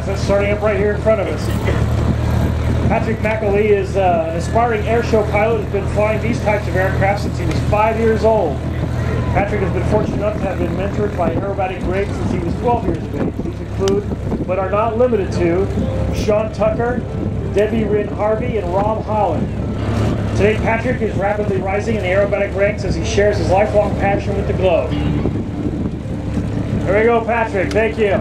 class. That's starting up right here in front of us. Patrick McAlee is an aspiring airshow pilot who's been flying these types of aircraft since he was 5 years old. Patrick has been fortunate enough to have been mentored by aerobatic greats since he was 12 years of age. These include, but are not limited to, Sean Tucker, Debbie Ryn Harvey, and Rob Holland. Today, Patrick is rapidly rising in the aerobatic ranks as he shares his lifelong passion with the globe. There we go, Patrick. Thank you.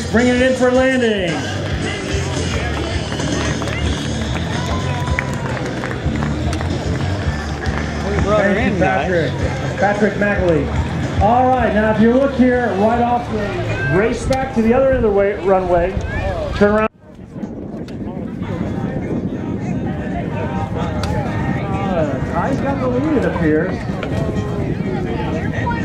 bringing it in for landing. Thank you, Patrick. Patrick McAlee. All right, now if you look here, right off the race back to the other end of the runway, turn around. Ty's got the lead, it appears.